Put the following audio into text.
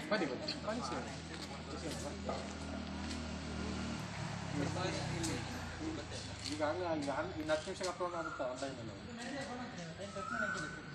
ಬನ್ನಿ ಬನ್ನಿ ಕಾಣಿಸಿ ಈಗ ಹಂಗೆ ಇನ್ನು 10 ನಿಮಿಷ ಅಪ್ಲೋಡ್ ಆಗುತ್ತಾ ಆನ್ಲೈನಲ್ಲಿ